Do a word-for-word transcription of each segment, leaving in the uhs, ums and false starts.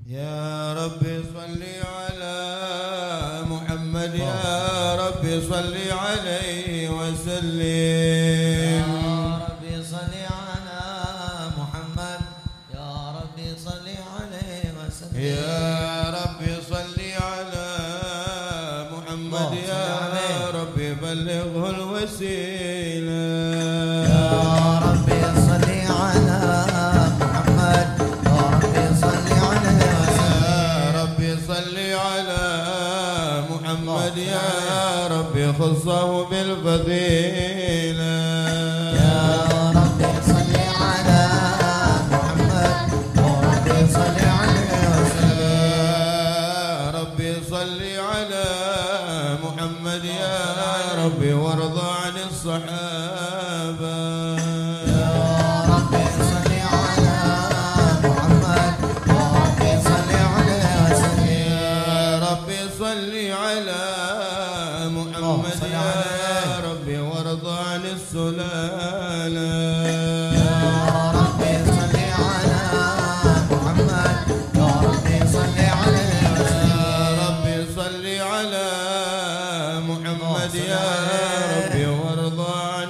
يا ربي صل على محمد، يا ربي صل عليه وسلم. يا ربي صل على محمد، يا ربي صل عليه وسلم. يا ربي صل على محمد، يا ربي بلغه الوسيلة. يا ربي صل على محمد، يا ربي صل عليه وسلم. يا ربي صل على محمد، يا ربي خصه بالفضيلة. يا ربي صل على محمد، يا ربي صل عليه وسلم. يا ربي صل على محمد، يا ربي وارض عن الصحابة. يا ربي صل على محمد، يا ربي صل عليه وسلم. يا ربي صل على محمد، يا ربي وارض عن السلالة. يا ربي صل على محمد، يا ربي صل عليه وسلم. يا ربي صل على محمد، يا ربي وارض عن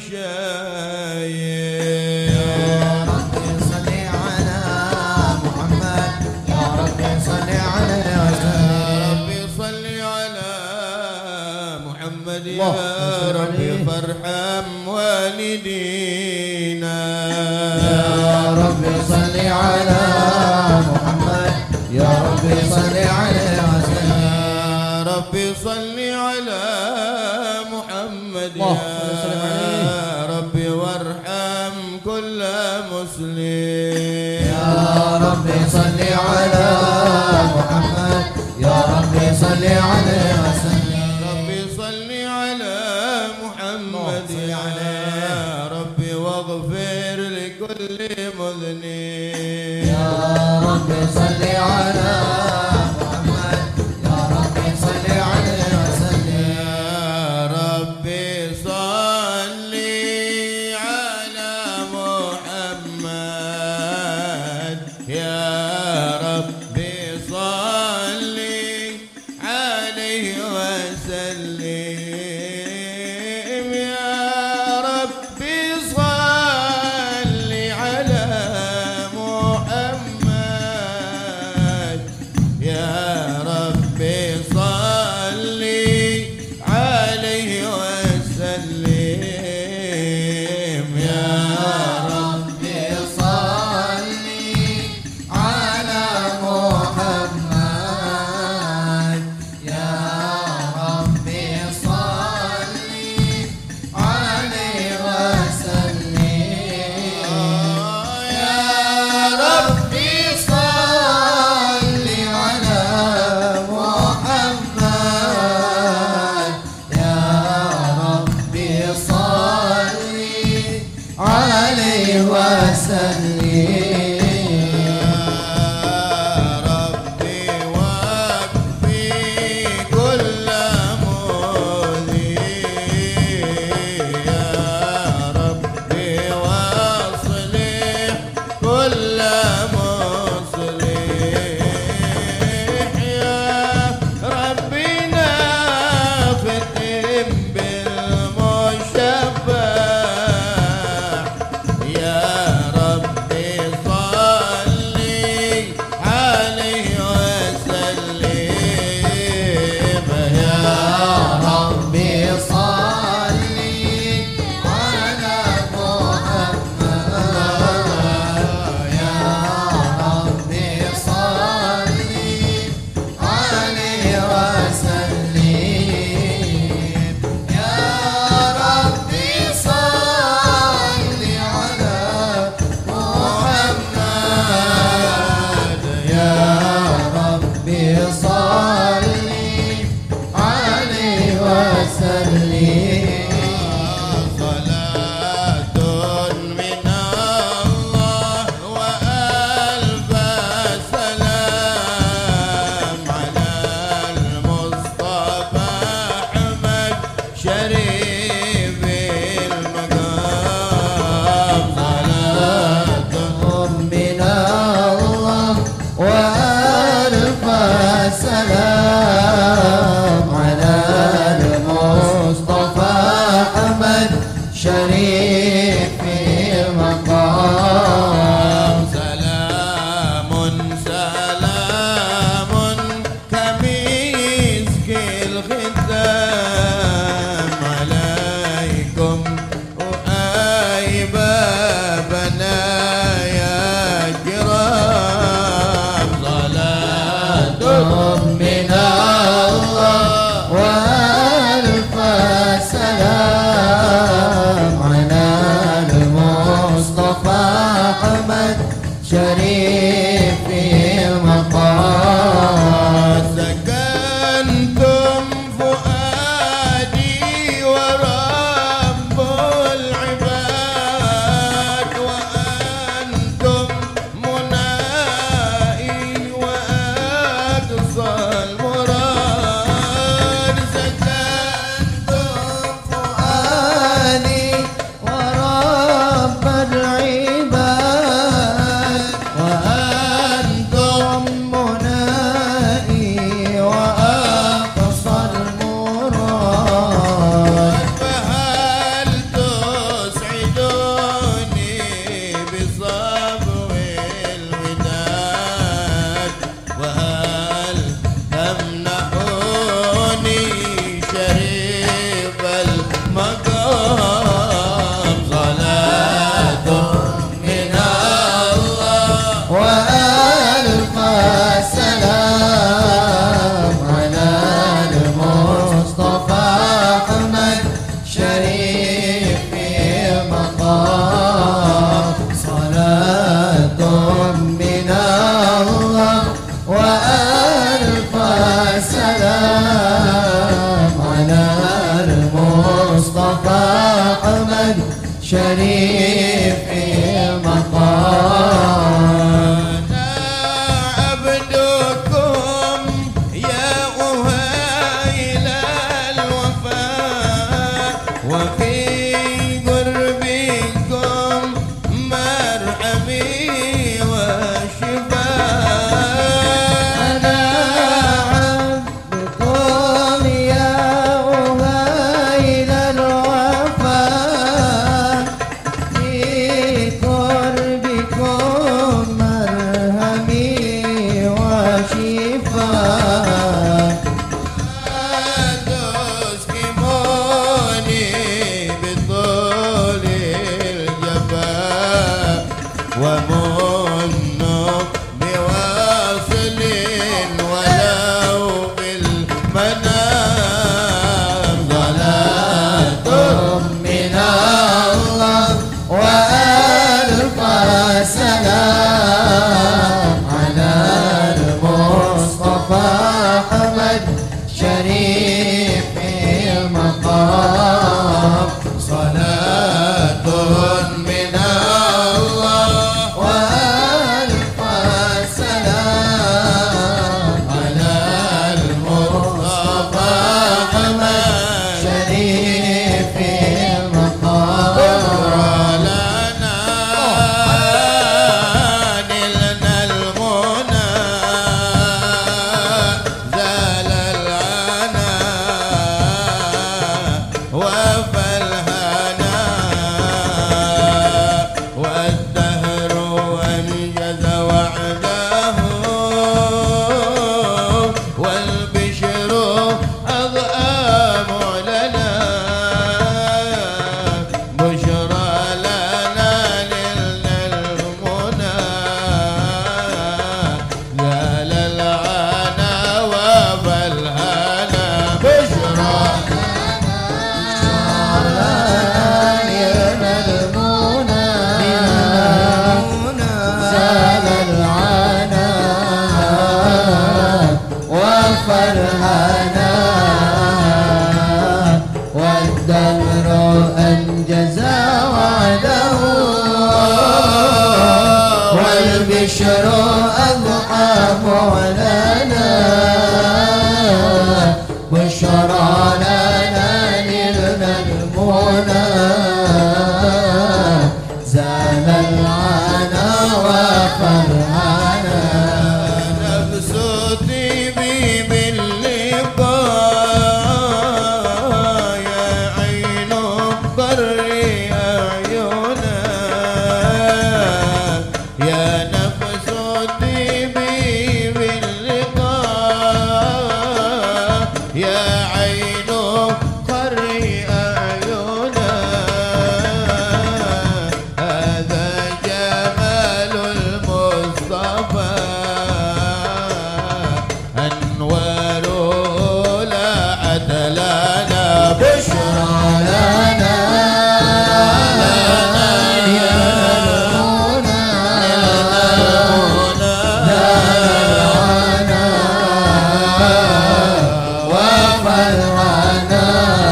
المشايخ. يا ربي صل على محمد، يا ربي صل عليه وسلم. يا ربي صل على محمد، يا ربي فارحم والدينا. يا ربي صل على محمد، يا ربي صل عليه وسلم. يا ربي صل على محمد، يا ربي وارحم كل مسلم. يا ربي صل على محمد، يا ربي صل عليه وسلم. ربي صل على محمد، يا ربي واغفر لكل مذنب. يا ربي صل على محمد، يا ربي صل عليه وسلم. يا ربي صل على محمد، يا ربي صل عليه وسلم. يا ربي صل على محمد، يا ربي صل عليه وسلم. يا ربي صل على محمد، وألف سلام على المصطفى أحمد شريف المقام. أنا عبدكم يا أهيل الوفاء، وفي قربكم مرحمي وشفاء. أنا عبدكم يا أهيل الوفاء، في قربكم مرهمي وشفاء. تسكموني بطول الجفاء، ومنوا بواصل ولو بالمنام. صلاة من الله وألف سلام على المصطفى أحمد شريف المقام. صلاة من الله وألف سلام على المصطفى أحمد شريف المقام. لنا نلنا المنى، زال العنا وفى الهنا، والدهر أنجز وعده، والبشر أضأم لنا. بشرى لنا نلنا المنى، زال العنا وفى الهنا. بشرى نلنا المنى، زال العنا وفى الهنا، والدهر أنجز وعده، والبشر أضحى معلنا. بشرى لنا نلنا المنى، زال العنا وفى الهنا. نفس طيبي باللقاء، يا عين قري أعينا. يا نفس طيبي باللقاء، يا عين قري أعينا. هذا جمال المصطفى، أنواره لا عدلنا. بشرى لنا وفى الهنا،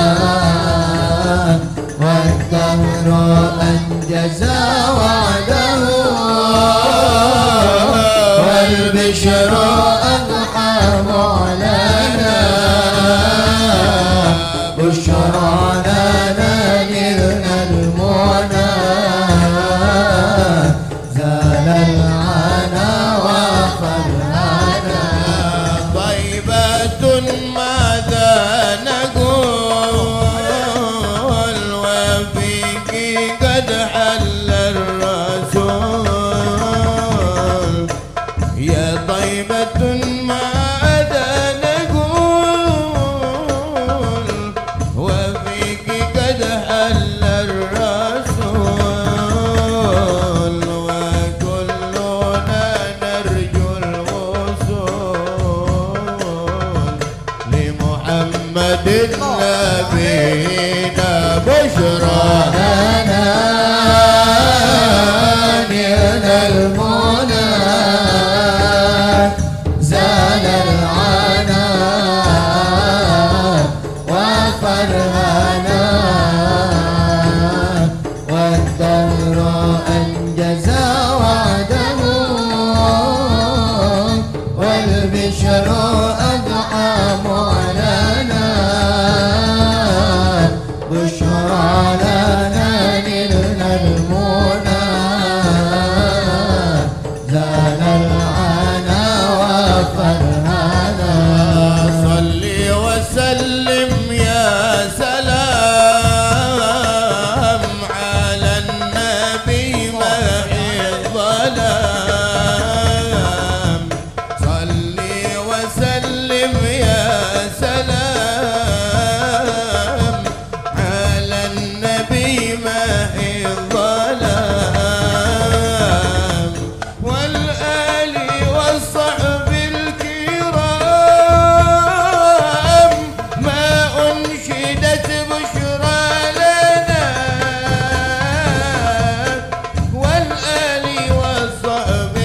والدهر أنجز وعده، والبشر أضحى معلنا. بشرى لنا نلنا المنى، زال العنا وفى الهنا. طيبة ماذا نقول، وفيك قد حل الرسول. يا طيبة ماذا نقول، وفيك قد حل الرسول. وكلنا نرجو الوصول لمحمد نبينا. بشرى لنا نلنا المنى، والبشر أنعم لنا بشرى لنا نلنا المنى زال العنا وفرهنا صلي وسلم يا سلام على النبي محي الظلام صلي وسلم يا سلام على النبي محي الظلام والآل والصحب الكرام ما أنشدت بشرى لنا والآل والصحب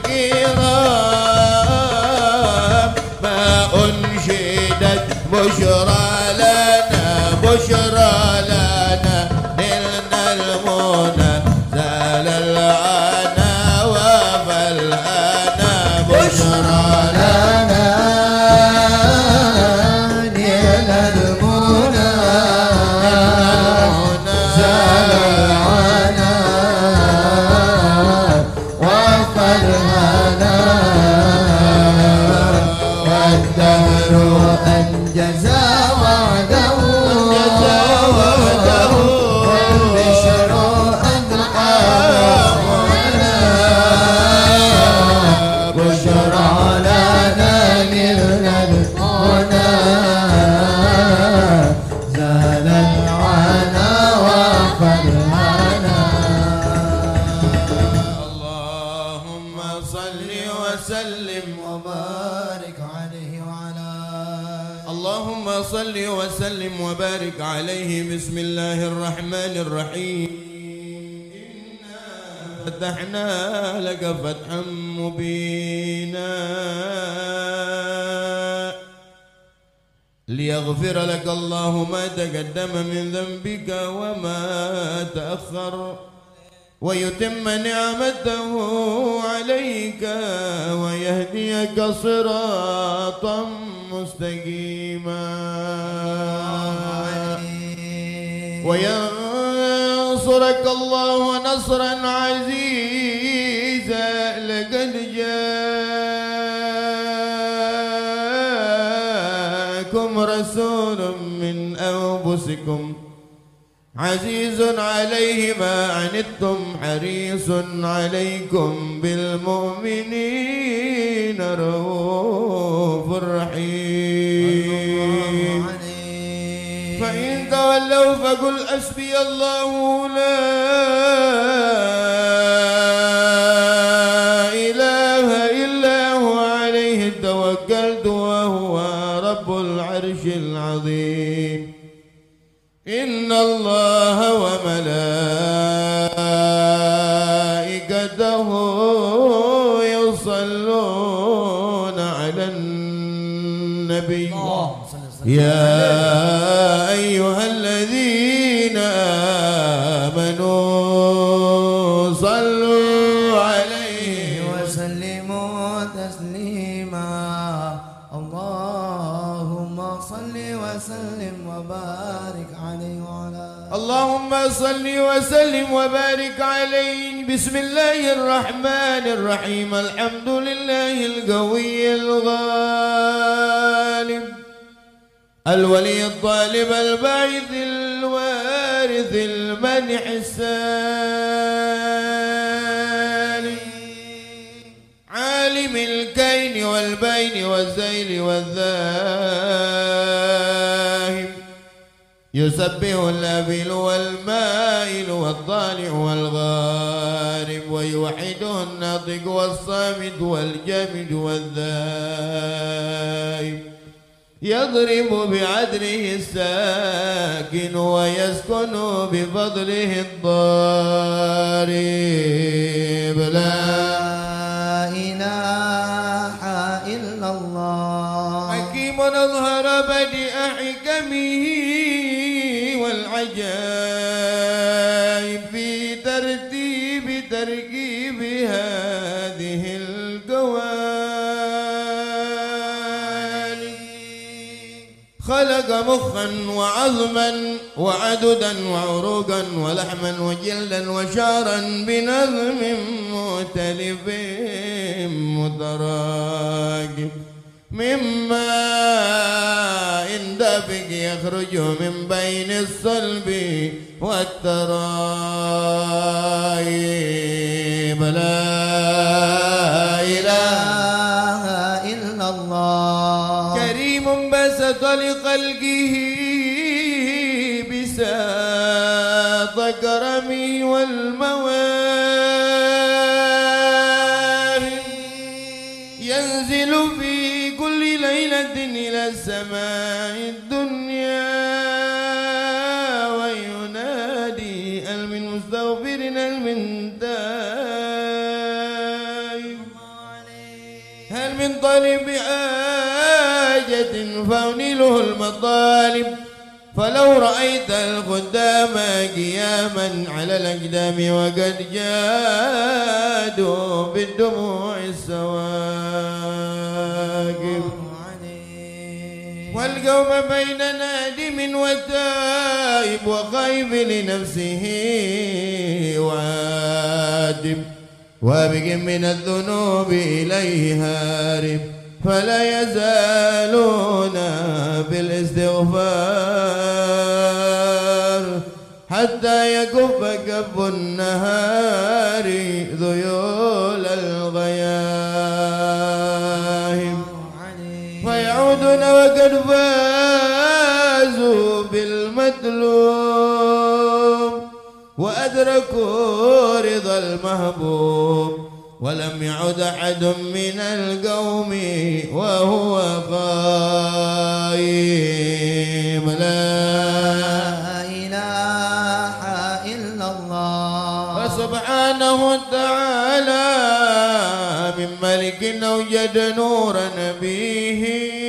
الكرام ما أنشدت بشرى لنا بشرى لنا نلنا المنى زال العنا وفالهنا بشرى لنا نلنا المنى زال العنا وفرهنا والدهر أنجز وعده والبشر أنعم لنا بشرى لنا نلنا المنى زال العنا وفرهنا اللهم صل وسلم وبارك عليه وعلى اللهم صل وسلم وبارك عليه بسم الله الرحمن الرحيم إنا فتحنا لك فتحا مبينا ليغفر لك الله ما تقدم من ذنبك وما تأخر ويتم نعمته عليك ويهديك صراطا مستقيما وينصرك الله نصرا عزيزا لقد جاءكم رسول من أنفسكم عزيز عليه ما عنتم حريص عليكم بالمؤمنين رؤوف رحيم فإن تولوا فقل حسبي الله لا إله إلا هو عليه توكلت وهو رب العرش العظيم إن الله وملائكته يصلون على النبي يا أيها الذين آمنوا صلوا عليه وسلموا تسليما اللهم صل وسلم وبارك عليه وعلى اللهم صل وسلم وبارك عليه بسم الله الرحمن الرحيم الحمد لله القوي الغالب الولي الطالب الباعث الوارث المنح السالم عالم الكين والبين والزيل والذاهب يسبح الأبل والمائل والطالع والغارب ويوحده الناطق والصامت والجامد والذائب يضرب بعدله الساكن ويسكن بفضله الضارب لا إله إلا الله حكيم أظهر بدء حكمه والعجائب في ترتيب تركيب هذه القوائم خلق مخا وعظما وعددا وعروقا ولحما وجلدا وشعرا بنظم مختلف متراكب مما إن دافق يخرج من بين الصلب والترايب. لا إله إلا الله. كريم بسط لخلقه بساط كرمه والمواهب ينزل في كل ليلة إلى السماء الدنيا وينادي هل من مستغفر هل من تائب هل من طالب حاجة فأنله المطالب. فلو رأيت الخدام قياما على الأقدام وقد جادوا بالدموع السواقب والقوم بين نادم وتائب وخايف لنفسه وادم وابق من الذنوب إليه هارب فلا يزالون بالاستغفار حتى يكف كف النهار ذيول الغياهب فيعودون وقد فازوا بالمطلوب وأدركوا رضا المحبوب ولم يعد أحد من القوم وهو قائم. لا إله إلا الله. فسبحانه وتعالى من ملك أوجد نور نبيه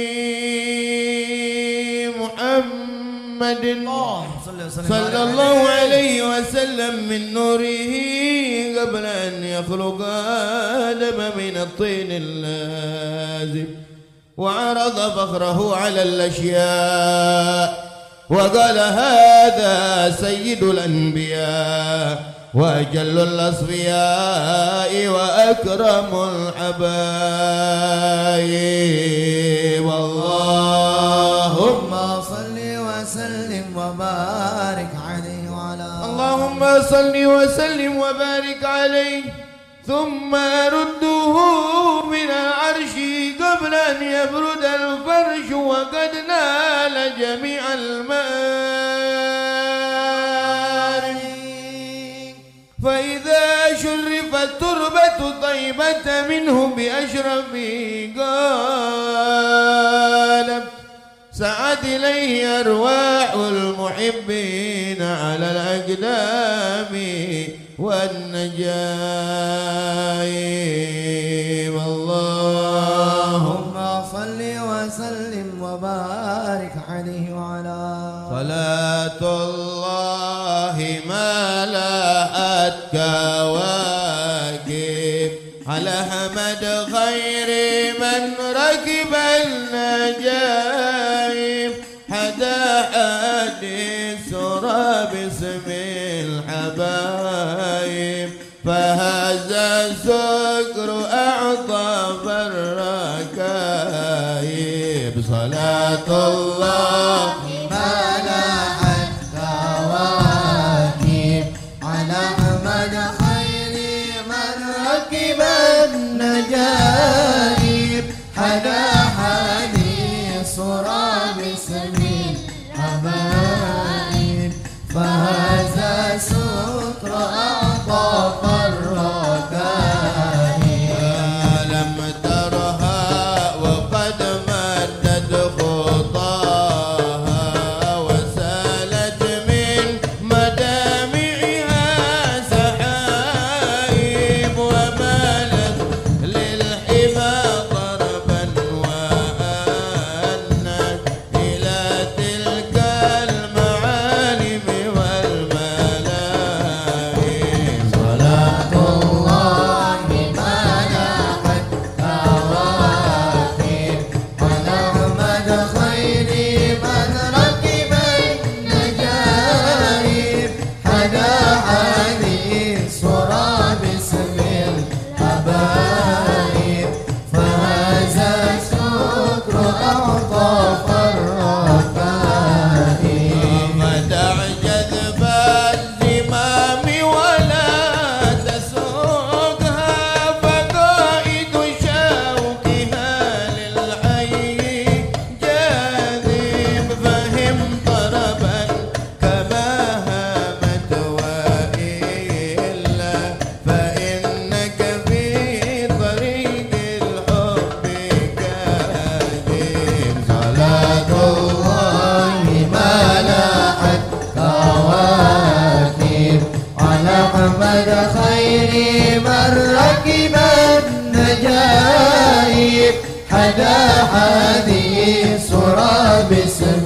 محمد صلى الله عليه وسلم من نوره قبل أن يخلق آدم من الطين اللازم وعرض فخره على الأشياء وقال هذا سيد الأنبياء وأجل الأصفياء وأكرم الحبايب. اللهم صل وسلم وبارك عليه وعلى اللهم صل وسلم وبارك عليه ثم رده من العرش قبل أن يبرد الفرش وقد نال جميع المآرب فإذا شرفت تربة طيبة منه بأشرف قالت سعت إليه أرواح المحبين على الأقدام والنجائب. اللهم صل وسلم وبارك عليه وعلى صلاة الله ما لاءت كواكب على حمد خير من ركب النجائب حدا حديث سرى باسم الحبايب فهذا السكر أعطى الركايب. صلاة الله ما لاحت كواكب على أحمد خير من ركب النجائب حدا حديث سرى باسم الحبايب فهذا سكر أعطى الركايب. لم ترها وقد مدت خطاها وسالت من مدامعها سحائب ومالت للحبا ضربا حدا حديث سرى باسم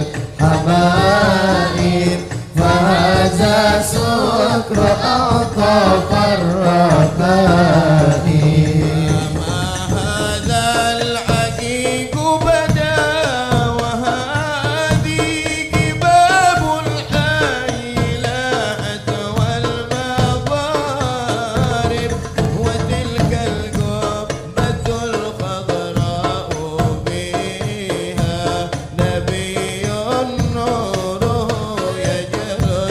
الحبائب فهذا سكر أعطى الركائب ما هذا العقيق بدا وهذه جباب الحيلات والمضارب وتلك القبة الخضراء بها نبي نوره يجري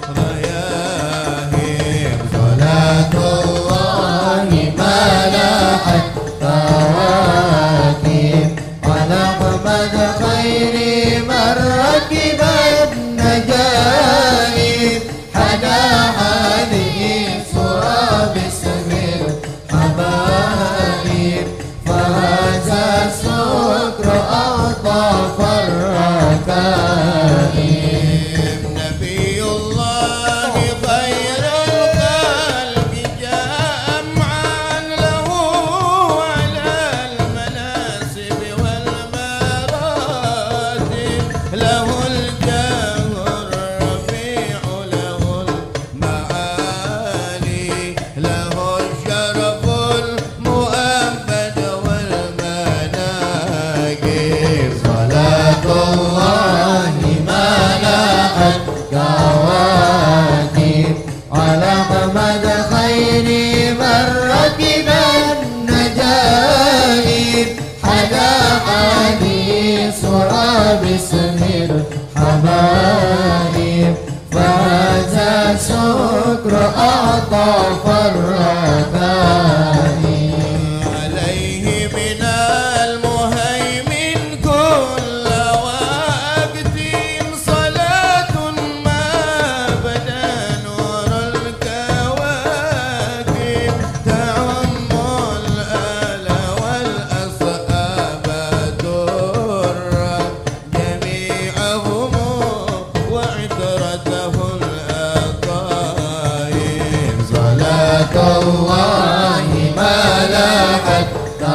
الغياهب صلاة الله ما لاحت كواكب على أحمد خير من ركب النجائب حدا حديث سرى باسم الحبائب فهذا سكر أعطى الركائب نبي الله خير الخلق جمعا له على المناسب والمراتب له الجاه الرفيع له المعالي له الشرف المؤبد والمناقب صلاة الله ما لاحت كواكب على أحمد خير من ركب النجائب حدا حديث سرى باسم الحبائب فهذا سكر أعطى الركائب عليه من المهيمن كل وقت صلاة ما بدا نور الكواكب تعم الآل والأصحاب درا جميعهم وعترته الأطايب صلاة الله ما لاحت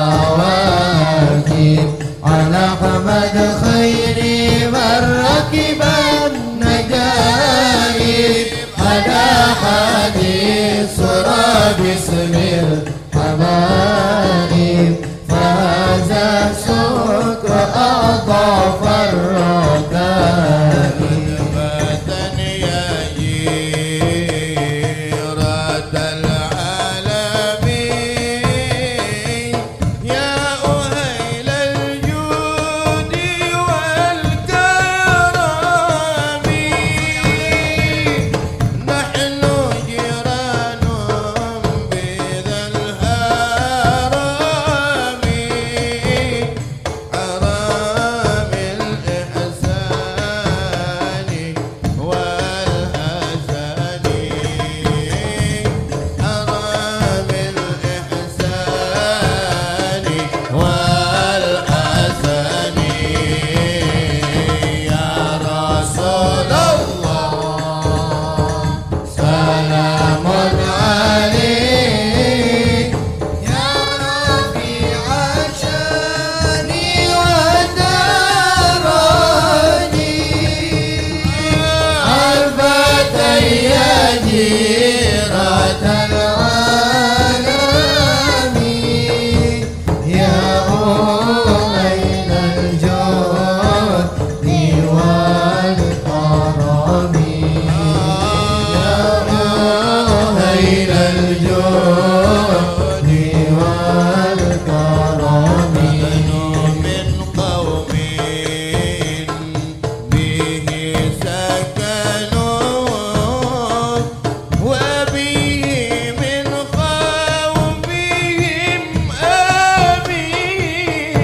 كواكب على أحمد خير من ركب النجائب حدا حديث سرى باسم الحبائب فهذا سكر أضاف الركائب فتن يا جيرة العالمين يا أهيل الجود والكرم نحن جيران بذا الهرم حرام الإحسان والحسن حرام الإحسان والحسن يا رسول الله سلام عليك يا رفيع شاني ودرجي الفتى يا جيرة العالم يا أهيل الجود والكرم يا أهيل الجود والكرم من قوم به سكنوا وبه من قومهم آمنوا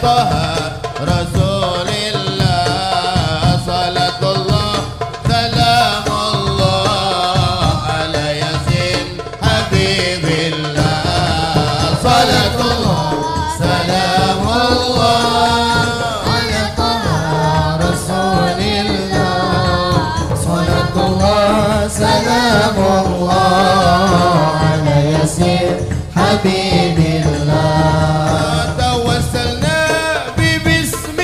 طه رسول الله صلاة الله سلام الله على ياسين حبيب الله صلاة الله سلام الله على طه رسول الله صلاة الله سلام الله على ياسين حبيب الله توسلنا ببسم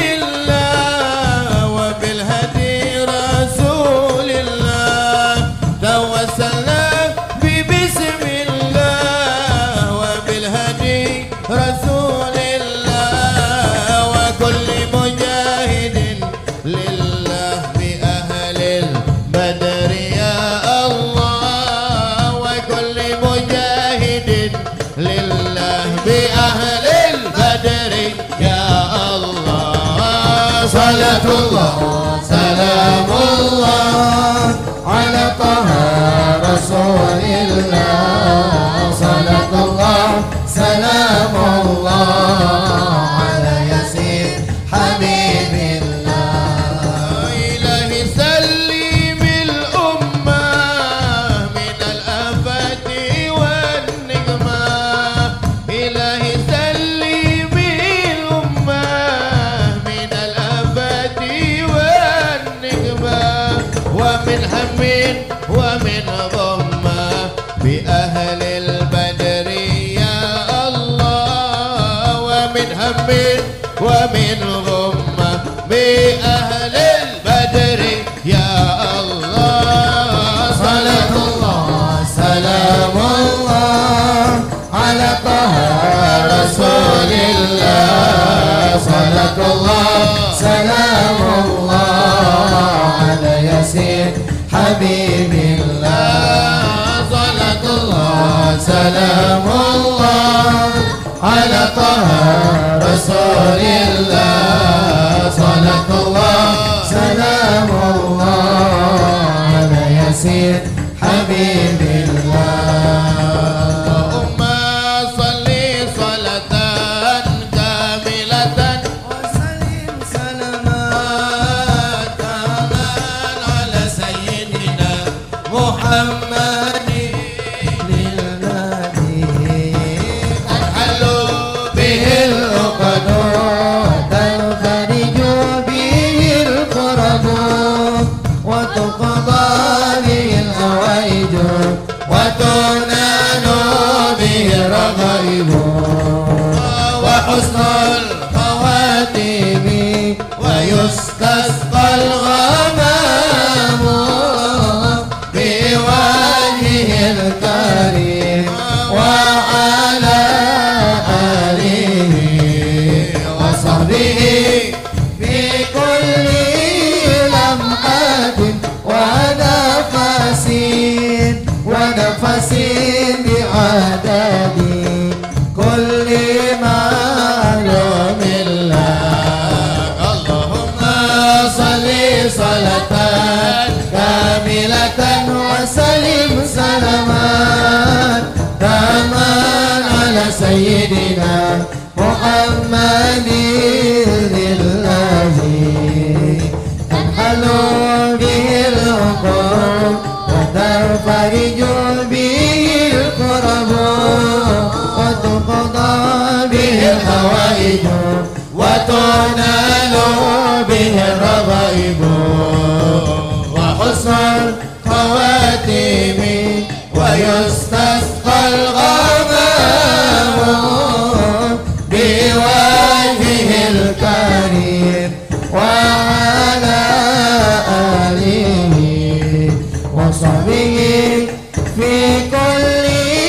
الله وبالهدي رسول الله توسلنا ببسم الله وبالهدي رسول الله وكل مجاهد لله بأهل البدر يا الله وكل مجاهد لله بأهل البدر يا الله صلاة الله سلام الله على طه رسول الله صلاة الله سلام الله على ياسين حبيب الله إلهي سلم الأمة من الآفات والنقمة إلهي سلم الأمة من الآفات والنقمة ومن هم ومن غمة بأهل البدر يا الله ومن هم ومن غمة بأهل البدر يا الله صلاة الله سلام الله على طه رسول الله صلاة الله سلام الله على ياسين حبيب الله صلاة الله سلام الله على طه رسول الله صلاة الله سلام الله على ياسين حبيب الله أمة صلي صلاة كاملة وسلم سلامات على سيدنا محمد للنبي تنحل به العقد تنفرج به الكرب وتقضى به الحوائج وتنال به الرغائب وحسن الخواتيم ويستسقى الغمام بوجهه الكريم وعلى آله وصحبه في كل لمحة ونفس ونفس بعدد كل معلوم الله اللهم صل صلاة كاملة وسلم سلامات تامان على سيدنا محمد الذي تنحل به العقول وتنفرج به الكرب وتقضى به الحوائج وتنال به الرغائب وحسن الخواتيم ويستسقى الغمام بوجهه الكريم وعلى آله وصحبه في كل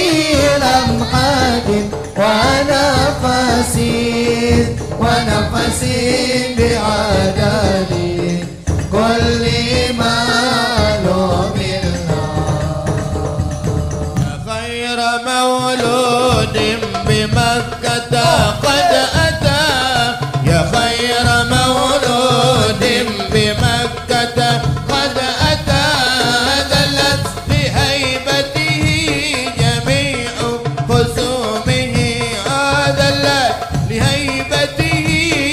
لمحة ونفس ونفس بعدد كل معلوم الله خير مولود بمكة قد أتى يا خير مولود بمكة قد أتى ذلت بهيبته جميع خصومه ذلت لهيبته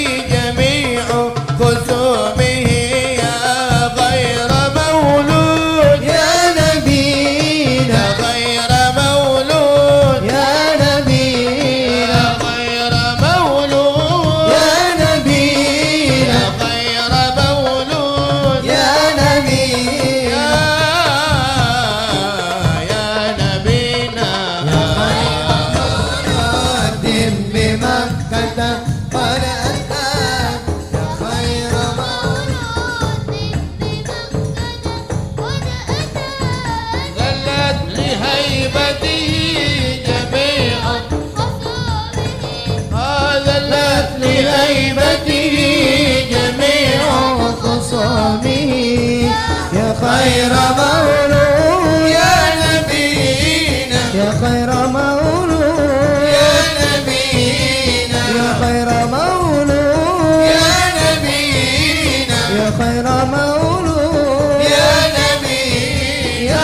لهيبته جميع خصامه يا خير مولود يا نبينا يا خير مولود يا نبينا يا خير مولود يا نبينا يا خير مولود يا نبي يا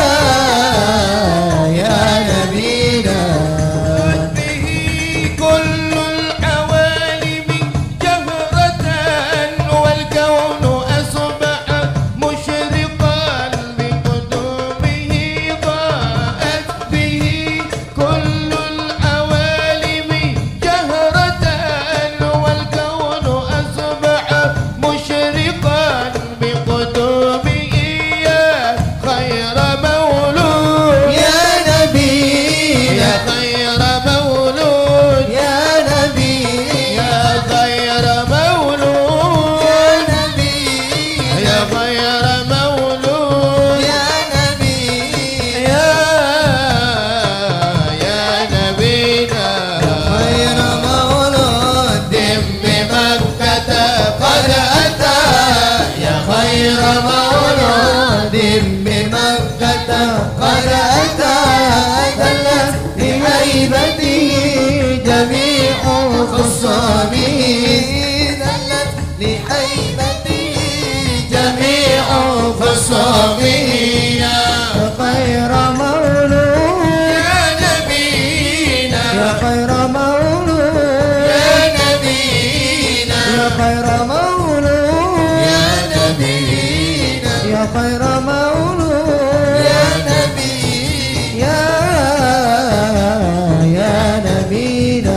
يا نبينا به كل العوالم جهرة والكون أصبح مشرقا بقدومه ضاءت به كل العوالم جهرة والكون أصبح مشرقا بقدومه يا خير مولود يا نبي يا خير مولود يا نبي يا خير مولود يا نبي يا خير مولود يا نبي يا يا نبينا خير مولود بمكة قد أتى يا خير مولود بمكة قد أتى دلت لهيبته جميع خصامه دلت لهيبته جميع خصامه يا خير مولود يا نبينا يا خير مولود يا نبينا يا خير مولود يا نبينا يا خير مولود يا نبي يا يا نبينا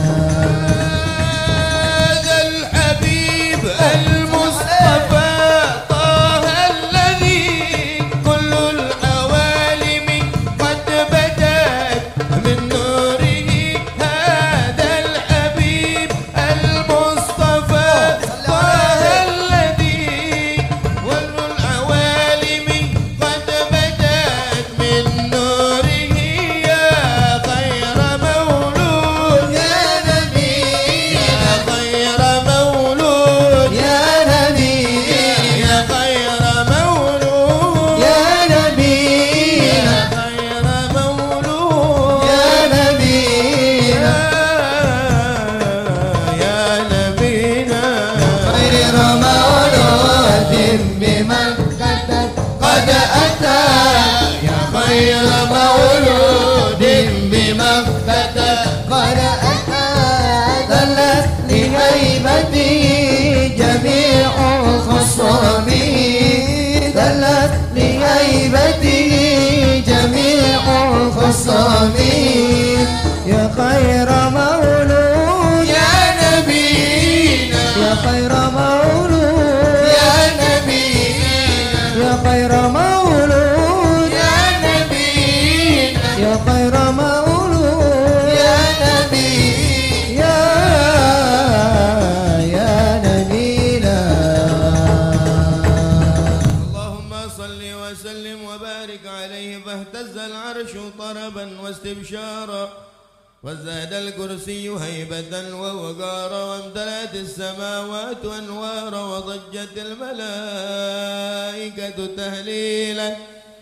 هذا الحبيب المصطفى طه الذي كل العوالم قد بدت من نوره هذا الحبيب المصطفى طه الذي كل العوالم قد بدت من نوره يا خير مولود يا نبي يا خير مولود يا نبي يا خير مولود يا نبي يا خير مولود يا نبي يا يا نبينا خير مولود بمكة قد أتى يا خير مولود بمكة قد أتى دلت لهيبته جميع خصامه دلت لهيبته جميع خصامه يا خير مولود يا نبينا يا خير مولود يا نبينا يا خير مولود يا نبينا يا خير مولود يا نبي يا يا نبينا اللهم صل وسلم وبارك عليه فاهتز العرش طربا واستبشارا وزاد الكرسي هيبة ووقارا وامتلأت السماوات أنوارا وضجت الملائكة تهليلا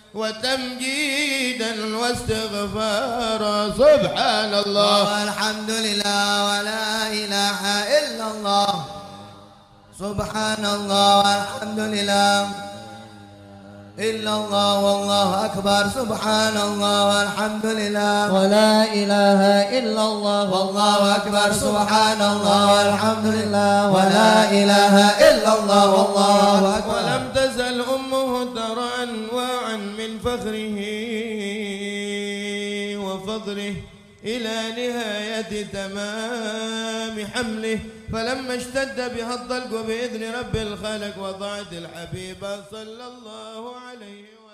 وتمجيدا واستغفارا سبحان الله والحمد لله ولا إله إلا الله سبحان الله والحمد لله إلا الله والله أكبر سبحان الله والحمد لله ولا إله إلا الله والله أكبر سبحان الله والحمد لله ولا إله إلا الله والله أكبر ولم تزل أمه ترى أنواعا من فخره وفضله إلى نهاية تمام حمله فلما اشتد بها الضلق بإذن رب الخلق وضعت الحبيب صلى الله عليه وسلم